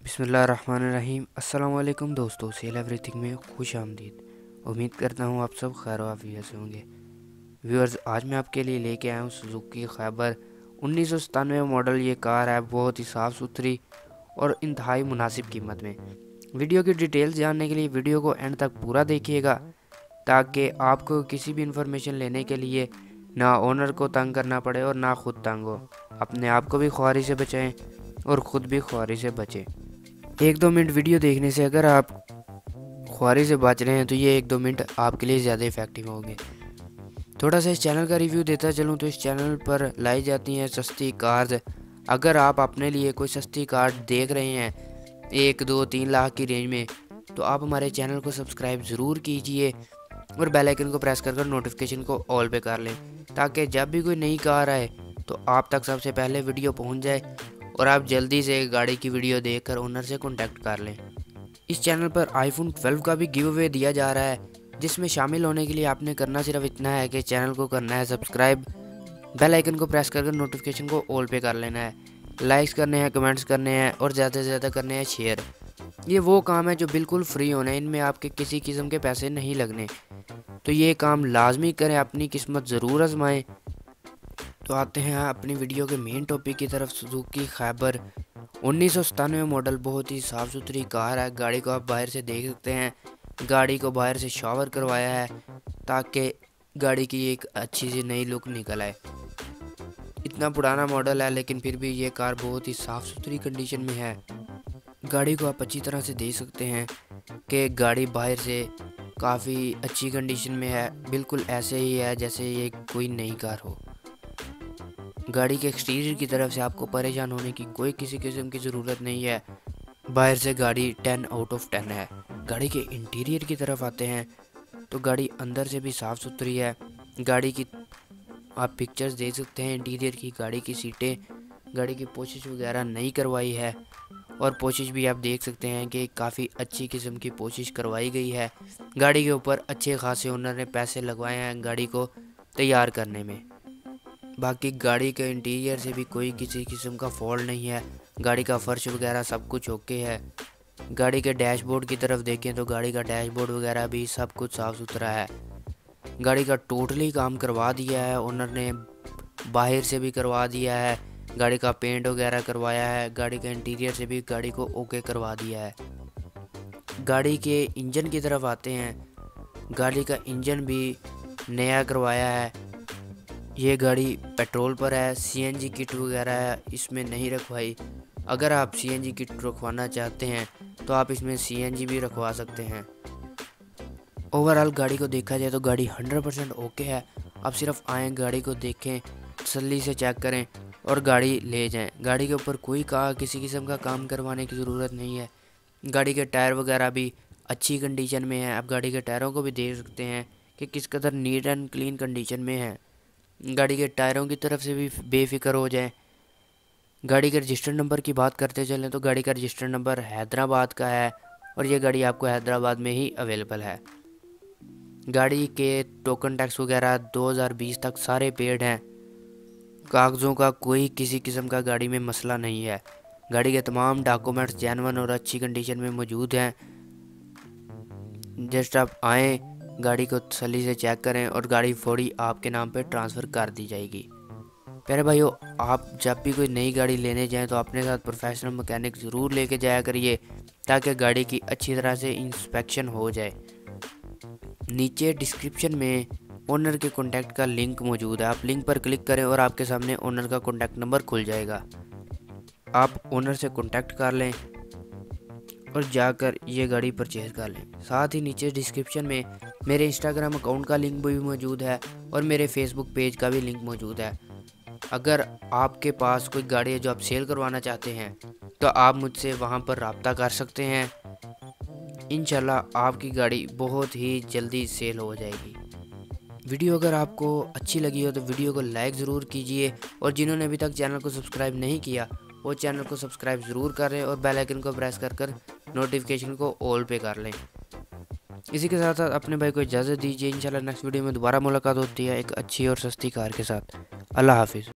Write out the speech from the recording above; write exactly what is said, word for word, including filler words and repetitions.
बिस्मिल्लाहिर्रहमानिर्रहीम। अस्सलाम वालेकुम दोस्तों, सेल एवरीथिंग में खुश आमदीद। उम्मीद करता हूँ आप सब खैर आफियत से होंगे। व्यूअर्स, आज मैं आपके लिए लेके आया हूँ सुजुकी खैबर उन्नीस सौ सतानवे मॉडल। ये कार है बहुत ही साफ़ सुथरी और इंतहाई मुनासिब कीमत में। वीडियो की डिटेल्स जानने के लिए वीडियो को एंड तक पूरा देखिएगा, ताकि आपको किसी भी इंफॉर्मेशन लेने के लिए ना ओनर को तंग करना पड़े और ना खुद तंग हो। अपने आप को भी ख्वारी से बचाएं और ख़ुद भी ख्वारी से बचें। एक दो मिनट वीडियो देखने से अगर आप ख्वारी से बच रहे हैं तो ये एक दो मिनट आपके लिए ज़्यादा इफ़ेक्टिव होंगे। थोड़ा सा इस चैनल का रिव्यू देता चलूँ तो इस चैनल पर लाई जाती हैं सस्ती कार्स। अगर आप अपने लिए कोई सस्ती कार देख रहे हैं एक दो तीन लाख की रेंज में, तो आप हमारे चैनल को सब्सक्राइब ज़रूर कीजिए और बेल आइकन को प्रेस कर कर नोटिफिकेशन को ऑल पे कर लें, ताकि जब भी कोई नई कार आए तो आप तक सबसे पहले वीडियो पहुंच जाए और आप जल्दी से गाड़ी की वीडियो देखकर ओनर से कांटेक्ट कर लें। इस चैनल पर आईफोन ट्वेल्व का भी गिव अवे दिया जा रहा है, जिसमें शामिल होने के लिए आपने करना सिर्फ इतना है कि चैनल को करना है सब्सक्राइब, बेल आइकन को प्रेस करके नोटिफिकेशन को ऑल पे कर लेना है, लाइक्स करने हैं, कमेंट्स करने हैं और ज़्यादा से ज़्यादा करने हैं शेयर। ये वो काम है जो बिल्कुल फ्री होने, इनमें आपके किसी किस्म के पैसे नहीं लगने, तो ये काम लाजमी करें, अपनी किस्मत ज़रूर आजमाएं। तो आते हैं अपनी वीडियो के मेन टॉपिक की तरफ। सुजुकी खैबर उन्नीस सौ सतानवे मॉडल बहुत ही साफ़ सुथरी कार है। गाड़ी को आप बाहर से देख सकते हैं, गाड़ी को बाहर से शावर करवाया है ताकि गाड़ी की एक अच्छी सी नई लुक निकल आए। इतना पुराना मॉडल है लेकिन फिर भी ये कार बहुत ही साफ़ सुथरी कंडीशन में है। गाड़ी को आप अच्छी तरह से देख सकते हैं कि गाड़ी बाहर से काफ़ी अच्छी कंडीशन में है, बिल्कुल ऐसे ही है जैसे ये कोई नई कार हो। गाड़ी के एक्सटीरियर की तरफ से आपको परेशान होने की कोई किसी किस्म की ज़रूरत नहीं है। बाहर से गाड़ी टेन आउट ऑफ टेन है। गाड़ी के इंटीरियर की तरफ आते हैं तो गाड़ी अंदर से भी साफ़ सुथरी है। गाड़ी की आप पिक्चर्स देख सकते हैं इंटीरियर की। गाड़ी की सीटें, गाड़ी की पोशिश वगैरह नहीं करवाई है और पोशिश भी आप देख सकते हैं कि काफ़ी अच्छी किस्म की पोशिश करवाई गई है। गाड़ी के ऊपर अच्छे खासे ओनर ने पैसे लगवाए हैं गाड़ी को तैयार करने में। बाकी गाड़ी के इंटीरियर से भी कोई किसी किस्म का फॉल्ट नहीं है। गाड़ी का फर्श वगैरह सब कुछ ओके है। गाड़ी के डैशबोर्ड की तरफ देखें तो गाड़ी का डैशबोर्ड वगैरह भी सब कुछ साफ़ सुथरा है। गाड़ी का टोटली काम करवा दिया है ओनर ने, बाहर से भी करवा दिया है, गाड़ी का पेंट वगैरह करवाया है, गाड़ी के इंटीरियर से भी गाड़ी को ओके करवा दिया है। गाड़ी के इंजन की तरफ आते हैं। गाड़ी का इंजन भी नया करवाया है। ये गाड़ी पेट्रोल पर है, सीएनजी किट वगैरह इसमें नहीं रखवाई। अगर आप सीएनजी किट रखवाना चाहते हैं तो आप इसमें सीएनजी भी रखवा सकते हैं। ओवरऑल गाड़ी को देखा जाए तो गाड़ी हंड्रेड परसेंट ओके है। आप सिर्फ आएँ, गाड़ी को देखें, तसल्ली से चेक करें और गाड़ी ले जाएं। गाड़ी के ऊपर कोई का किसी किस्म का काम करवाने की ज़रूरत नहीं है। गाड़ी के टायर वगैरह भी अच्छी कंडीशन में है। आप गाड़ी के टायरों को भी देख सकते हैं कि किस कदर नीट एंड क्लीन कंडीशन में है। गाड़ी के टायरों की तरफ से भी बेफिक्र हो जाएं। गाड़ी के रजिस्टर नंबर की बात करते चलें तो गाड़ी का रजिस्टर नंबर हैदराबाद का है और ये गाड़ी आपको हैदराबाद में ही अवेलेबल है। गाड़ी के टोकन टैक्स वगैरह दो हज़ार बीस तक सारे पेड हैं। कागज़ों का कोई किसी किस्म का गाड़ी में मसला नहीं है। गाड़ी के तमाम डॉक्यूमेंट्स जेन्युइन और अच्छी कंडीशन में मौजूद हैं। जस्ट आप आएँ, गाड़ी को तसल्ली से चेक करें और गाड़ी फौरी आपके नाम पे ट्रांसफ़र कर दी जाएगी। प्यारे भाइयों, आप जब भी कोई नई गाड़ी लेने जाएं तो अपने साथ प्रोफेशनल मैकेनिक ज़रूर लेके जाया करिए, ताकि गाड़ी की अच्छी तरह से इंस्पेक्शन हो जाए। नीचे डिस्क्रिप्शन में ओनर के कॉन्टैक्ट का लिंक मौजूद है। आप लिंक पर क्लिक करें और आपके सामने ओनर का कॉन्टैक्ट नंबर खुल जाएगा। आप ओनर से कॉन्टैक्ट कर लें और जाकर ये गाड़ी परचेज़ कर लें। साथ ही नीचे डिस्क्रिप्शन में मेरे इंस्टाग्राम अकाउंट का लिंक भी मौजूद है और मेरे फेसबुक पेज का भी लिंक मौजूद है। अगर आपके पास कोई गाड़ी है जो आप सेल करवाना चाहते हैं तो आप मुझसे वहां पर रब्ता कर सकते हैं। इंशाल्लाह आपकी गाड़ी बहुत ही जल्दी सेल हो जाएगी। वीडियो अगर आपको अच्छी लगी हो तो वीडियो को लाइक ज़रूर कीजिए और जिन्होंने अभी तक चैनल को सब्सक्राइब नहीं किया वो चैनल को सब्सक्राइब ज़रूर करें और बेल आइकन को प्रेस कर कर नोटिफिकेशन को ऑल पे कर लें। इसी के साथ साथ अपने भाई को इजाज़त दीजिए। इंशाल्लाह नेक्स्ट वीडियो में दोबारा मुलाकात होती है एक अच्छी और सस्ती कार के साथ। अल्लाह हाफिज़।